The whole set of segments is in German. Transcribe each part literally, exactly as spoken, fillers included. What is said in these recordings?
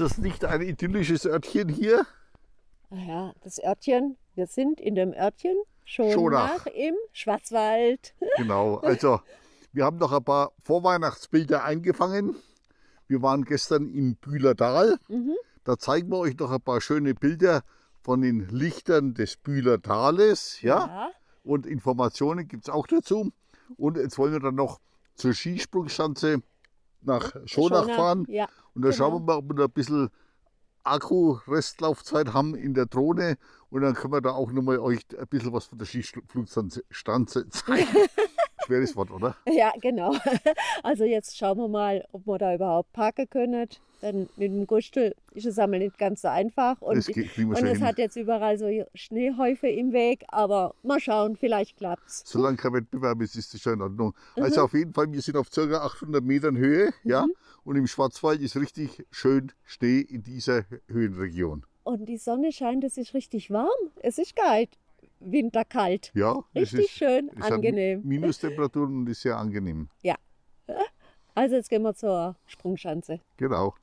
das nicht ein idyllisches Örtchen hier? Ja, das Örtchen, wir sind in dem Örtchen Schonach, Schonach im Schwarzwald. Genau, also wir haben noch ein paar Vorweihnachtsbilder eingefangen. Wir waren gestern im Bühlertal. Mhm. Da zeigen wir euch noch ein paar schöne Bilder von den Lichtern des Bühlertales. Ja? Ja. Und Informationen gibt es auch dazu. Und jetzt wollen wir dann noch zur Skisprungschanze nach Schonach Schonach, fahren. ja, Und da genau. schauen wir mal, ob wir da ein bisschen Akku-Restlaufzeit haben in der Drohne. Und dann können wir da auch nochmal euch ein bisschen was von der Skiflugschanze zeigen. Schweres Wort, oder? Ja, genau. Also jetzt schauen wir mal, ob wir da überhaupt parken können. Denn mit dem Gustel ist es einmal nicht ganz so einfach. Und, Das geht- kriegen wir und schon es hin. hat jetzt überall so Schneehäufe im Weg. Aber mal schauen, vielleicht klappt's. Solange kein Wettbewerb ist, ist das schon in Ordnung. Mhm. Also auf jeden Fall, wir sind auf ca. achthundert Metern Höhe. Ja? Und im Schwarzwald ist richtig schön Schnee in dieser Höhenregion. Und die Sonne scheint, es ist richtig warm. Es ist geil. Winterkalt. Ja, es Richtig ist, schön, es hat angenehm. Minustemperaturen und ist sehr angenehm. Ja. Also jetzt gehen wir zur Sprungschanze. Genau.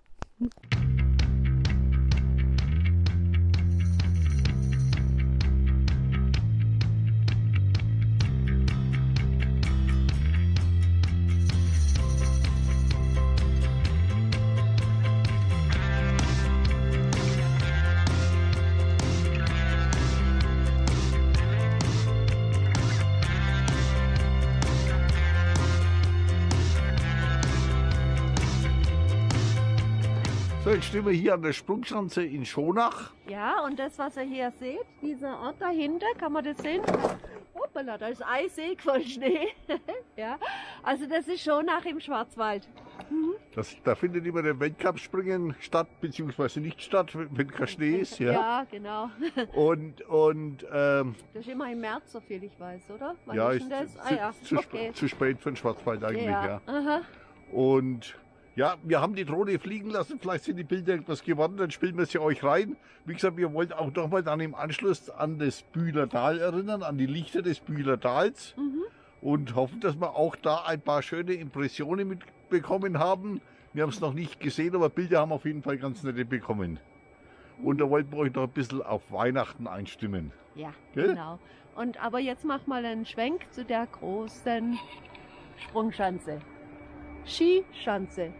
So, jetzt stehen wir hier an der Sprungschanze in Schonach. Ja, und das, was ihr hier seht, dieser Ort dahinter, kann man das sehen? Hoppala, da ist eisig voll Schnee. Ja, also das ist Schonach im Schwarzwald. Das, da findet immer der Weltcup-Springen statt, beziehungsweise nicht statt, wenn kein Schnee ist. Ja. Ja, genau. Und, und ähm, Das ist immer im März, so viel ich weiß, oder? Wann ja, ist ist denn das? zu, Ah ja, zu, okay. zu spät für den Schwarzwald eigentlich. Ja, Ja. aha. Und ja, wir haben die Drohne fliegen lassen, vielleicht sind die Bilder etwas geworden, dann spielen wir sie euch rein. Wie gesagt, wir wollten auch nochmal dann im Anschluss an das Bühlertal erinnern, an die Lichter des Bühlertals Mhm. und hoffen, dass wir auch da ein paar schöne Impressionen mitbekommen haben. Wir haben es noch nicht gesehen, aber Bilder haben auf jeden Fall ganz nette bekommen. Und da wollten wir euch noch ein bisschen auf Weihnachten einstimmen. Ja, Gell? genau. Und aber jetzt mach mal einen Schwenk zu der großen Sprungschanze. Skischanze.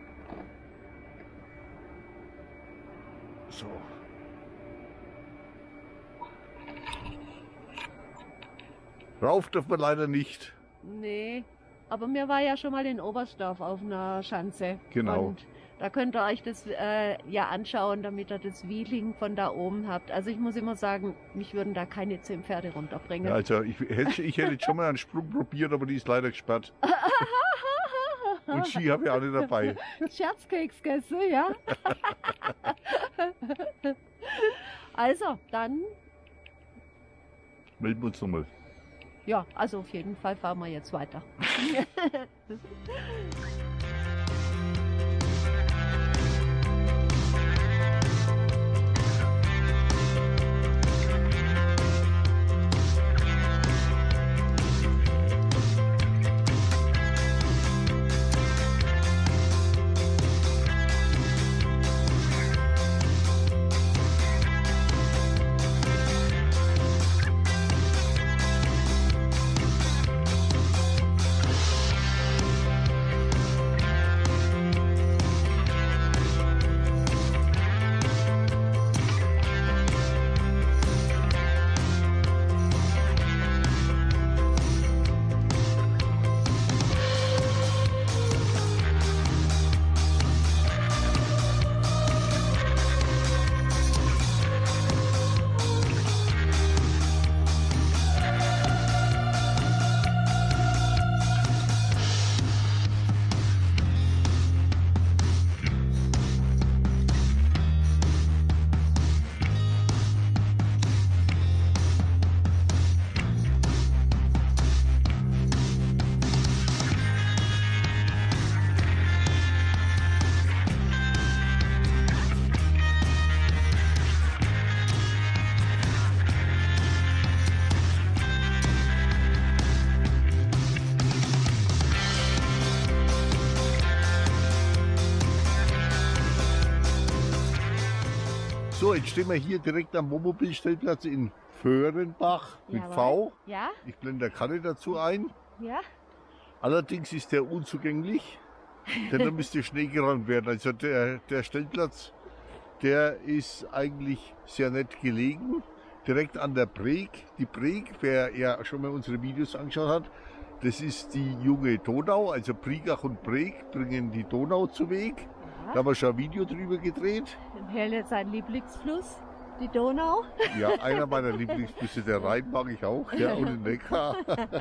So. Rauf dürfen wir leider nicht. Nee, aber mir war ja schon mal in Oberstdorf auf einer Schanze. Genau. Und da könnt ihr euch das äh, ja anschauen, damit ihr das Wheeling von da oben habt. Also ich muss immer sagen, mich würden da keine zehn Pferde runterbringen. Ja, also ich hätte, ich hätte jetzt schon mal einen Sprung probiert, aber die ist leider gesperrt. Und Ski habe ich auch nicht dabei. Scherzkeks gegessen, ja? Also, dann, Melden wir uns nochmal. ja, also auf jeden Fall fahren wir jetzt weiter. So, jetzt stehen wir hier direkt am Wohnmobilstellplatz in Föhrenbach mit Jawohl. V. Ja, Ich blende eine Karte dazu ein. ja. Allerdings ist der unzugänglich, denn da müsste Schnee geräumt werden. Also der, der Stellplatz, der ist eigentlich sehr nett gelegen, direkt an der Breg. Die Breg, wer ja schon mal unsere Videos angeschaut hat, das ist die junge Donau, also Priegach und Breg bringen die Donau zu Weg. Da haben wir schon ein Video drüber gedreht. Helle sein Lieblingsfluss, die Donau. Ja, einer meiner Lieblingsflüsse, der Rhein mag ich auch, ja, und den Neckar.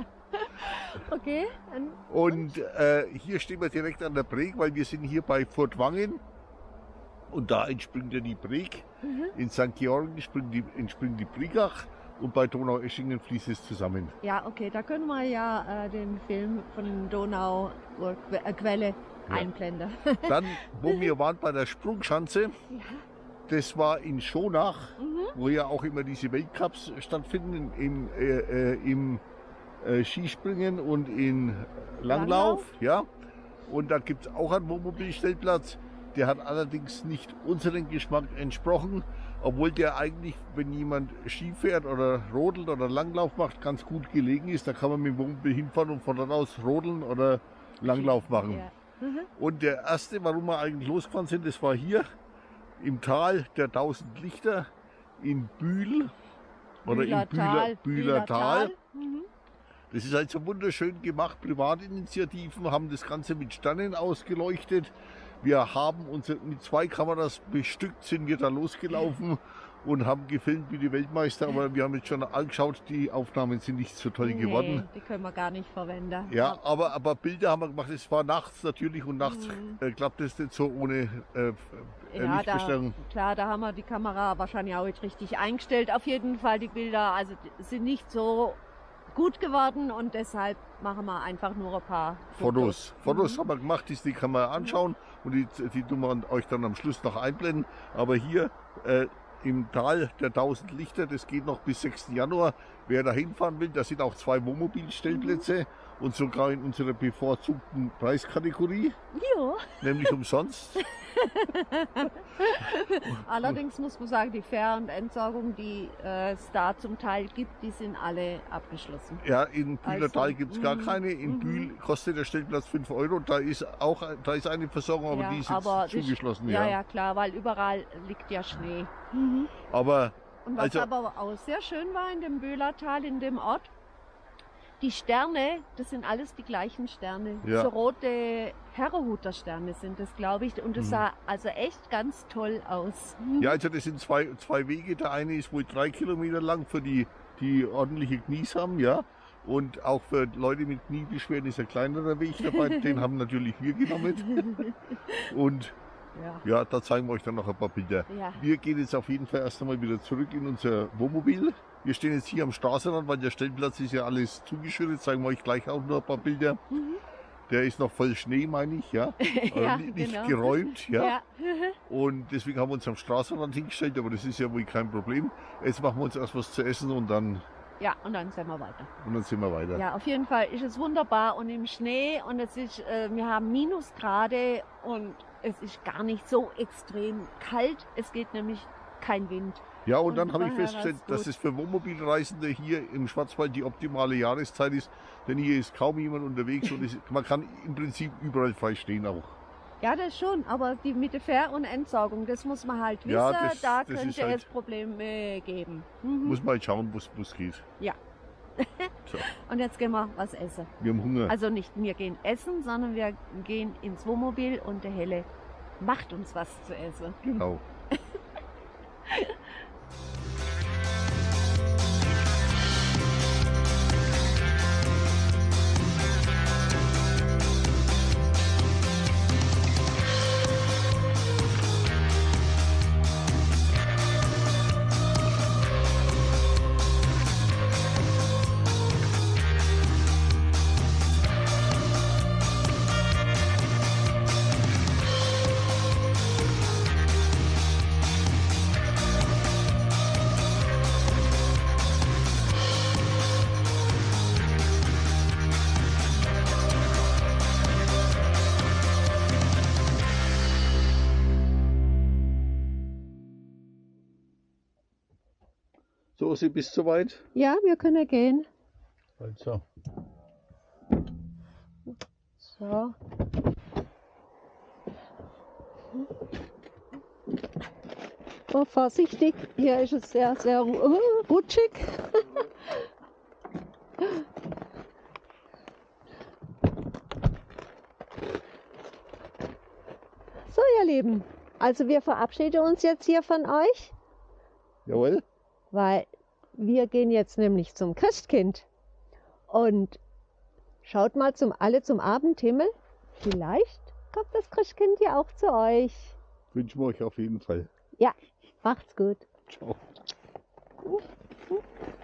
Okay. Dann, Und äh, hier stehen wir direkt an der Breg, weil wir sind hier bei Furtwangen. Und da entspringt ja die Breg. mhm. In Sankt Georgen entspringt die, entspringt die Priegach. Und bei Donaueschingen fließt es zusammen. Ja, okay, da können wir ja äh, den Film von Donau äh, Quelle Ja. einblenden. Dann, wo wir waren bei der Sprungschanze, Ja. das war in Schonach, Mhm. wo ja auch immer diese Weltcups stattfinden, im, äh, äh, im äh, Skispringen und in Langlauf. Langlauf. Ja. Und da gibt es auch einen Wohnmobilstellplatz. Der hat allerdings nicht unseren Geschmack entsprochen, obwohl der eigentlich, wenn jemand Ski fährt oder rodelt oder Langlauf macht, ganz gut gelegen ist. Da kann man mit dem Wohnmobil hinfahren und von dort aus rodeln oder Langlauf machen. Ja. Mhm. Und der erste, warum wir eigentlich losgefahren sind, das war hier im Tal der tausend Lichter in Bühl oder im Bühler, Bühler Tal. Mhm. Das ist also wunderschön gemacht, Privatinitiativen haben das Ganze mit Sternen ausgeleuchtet. Wir haben uns mit zwei Kameras bestückt, sind wir da losgelaufen und haben gefilmt wie die Weltmeister, aber wir haben jetzt schon angeschaut, die Aufnahmen sind nicht so toll geworden. Nee, die können wir gar nicht verwenden. Ja, aber, aber Bilder haben wir gemacht, es war nachts natürlich und nachts Mhm. äh, klappt es nicht so ohne äh, äh, Ja, da, Lichtbestellung. klar, da haben wir die Kamera wahrscheinlich auch nicht richtig eingestellt. Auf jeden Fall, die Bilder also, die sind nicht so gut geworden und deshalb machen wir einfach nur ein paar Fotos. Fotos Mhm. haben wir gemacht, die, die kann man anschauen und die, die tun wir euch dann am Schluss noch einblenden. Aber hier äh, im Tal der tausend Lichter, das geht noch bis sechsten Januar. Wer da hinfahren will, da sind auch zwei Wohnmobilstellplätze Mhm. und sogar in unserer bevorzugten Preiskategorie, Ja. nämlich umsonst. Allerdings muss man sagen, die Fähr- und Entsorgung, die äh, es da zum Teil gibt, die sind alle abgeschlossen. Ja, in Bühler Also, Tal gibt es gar mhm, keine. In mhm. Bühl kostet der Stellplatz fünf Euro. Da ist auch da ist eine Versorgung, aber Ja, die ist aber jetzt das- zugeschlossen. Ja, Ja, ja, klar, weil überall liegt ja Schnee. Mhm. Aber Und was Also- aber auch sehr schön war in dem Böhlertal, in dem Ort, die Sterne, das sind alles die gleichen Sterne. Ja. So rote Herrehuter Sterne sind das, glaube ich. Und das Mhm. sah also echt ganz toll aus. Mhm. ja, also das sind zwei, zwei Wege. Der eine ist wohl drei Kilometer lang für die, die ordentliche Knies haben, ja. Und auch für Leute mit Kniebeschwerden ist ein kleinerer Weg dabei. Den haben natürlich wir genommen. Und Ja. ja, da zeigen wir euch dann noch ein paar Bilder. Ja. Wir gehen jetzt auf jeden Fall erst einmal wieder zurück in unser Wohnmobil. Wir stehen jetzt hier am Straßenrand, weil der Stellplatz ist ja alles zugeschüttet. Zeigen wir euch gleich auch noch ein paar Bilder. Mhm. Der ist noch voll Schnee, meine ich, ja. Also Ja, nicht nicht genau. geräumt, ja. Ja. Und deswegen haben wir uns am Straßenrand hingestellt, aber das ist ja wohl kein Problem. Jetzt machen wir uns erst was zu essen und dann, Ja, und dann sind wir weiter. und dann sind wir weiter. Ja, auf jeden Fall ist es wunderbar und im Schnee und es ist, äh, wir haben Minusgrade und es ist gar nicht so extrem kalt. Es geht nämlich kein Wind. Ja, und Und dann habe ich daher festgestellt, war's dass gut. es für Wohnmobilreisende hier im Schwarzwald die optimale Jahreszeit ist, denn hier ist kaum jemand unterwegs und es, man kann im Prinzip überall frei stehen auch. Ja, das schon, aber die mit der Fähr- und Entsorgung, das muss man halt wissen, Ja, das- da das könnte ist halt- es Probleme geben. Mhm. Muss man halt schauen, wo es geht. Ja. So, Und jetzt gehen wir was essen. wir haben Hunger. Also nicht wir gehen essen, sondern wir gehen ins Wohnmobil und der Helle macht uns was zu essen. Genau. Josi, bist du soweit? Ja, wir können gehen. Also. So. Oh, vorsichtig, hier ist es sehr, sehr uh, rutschig. So, ihr Lieben, also wir verabschieden uns jetzt hier von euch, Jawohl. weil wir gehen jetzt nämlich zum Christkind. Und schaut mal zum, alle zum Abendhimmel. Vielleicht kommt das Christkind ja auch zu euch. Wünschen wir euch auf jeden Fall. Ja, macht's gut. Ciao. Uh, uh.